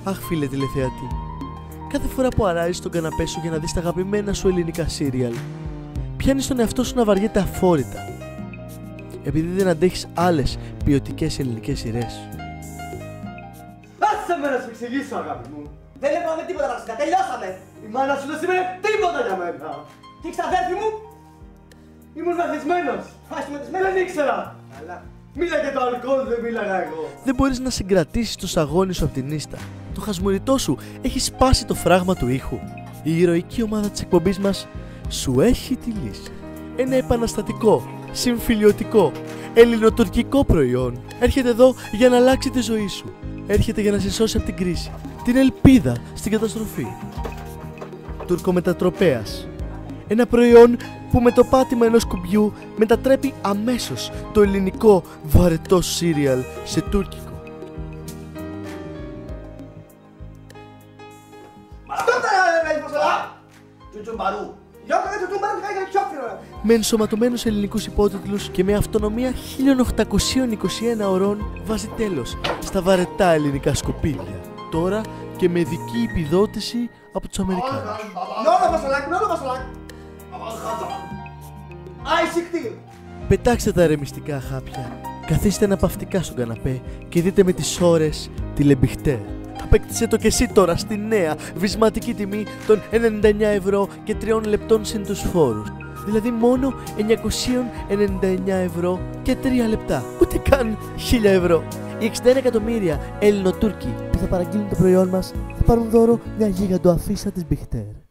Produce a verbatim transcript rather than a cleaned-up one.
Αχ φίλε τηλεθεατή, κάθε φορά που αράζεις τον καναπέ σου για να δεις τα αγαπημένα σου ελληνικά σύριαλ, πιάνεις τον εαυτό σου να βαριέται αφόρητα, επειδή δεν αντέχεις άλλες ποιοτικές ελληνικές σειρές. Άσε με να σου εξηγήσω, αγάπη μου. Δεν είπαμε τίποτα βασικά, τελειώσαμε. Η μάνα σου δεν σημαίνει τίποτα για μένα. Και η ξαδέρφη μου, ήμουν μεθυσμένος. Φάσιμετισμένος, δεν ήξερα. Καλά. Μίλα και το αλκοόλ, δεν μίλαγα εγώ. Δεν μπορείς να συγκρατήσεις το σαγόνι σου από την ίστα. Το χασμουριτό σου έχει σπάσει το φράγμα του ήχου. Η ηρωική ομάδα της εκπομπής μας σου έχει τη λύση. Ένα επαναστατικό, συμφιλιωτικό, ελληνοτουρκικό προϊόν έρχεται εδώ για να αλλάξει τη ζωή σου. Έρχεται για να σε σώσει από την κρίση, την ελπίδα στην καταστροφή. Τουρκομετατροπέας. Ένα προϊόν που με το πάτημα ενός κουμπιού μετατρέπει αμέσως το ελληνικό βαρετό σύριαλ σε τουρκικό. Με ενσωματωμένους ελληνικούς υπότιτλους και με αυτονομία χίλια οκτακόσια είκοσι ένα ωρών βάζει τέλος στα βαρετά ελληνικά σκουπίδια. Τώρα και με ειδική επιδότηση από τους Αμερικάνους. Πετάξτε τα ρεμιστικά χάπια, καθίστε αναπαυτικά στον καναπέ και δείτε με τις ώρες τη Λεμπιχτέρ. Απέκτησε το και εσύ τώρα στη νέα βυσματική τιμή των ενενήντα εννιά ευρώ και τριών λεπτών συν τους φόρους. Δηλαδή μόνο εννιακόσια ενενήντα εννιά ευρώ και τρία λεπτά. Ούτε καν χίλια ευρώ. Οι εξήντα ένα εκατομμύρια Ελληνοτούρκοι που θα παραγγείλουν το προϊόν μας θα πάρουν δώρο μια γίγαντο αφίσα της Μπιχτέρ.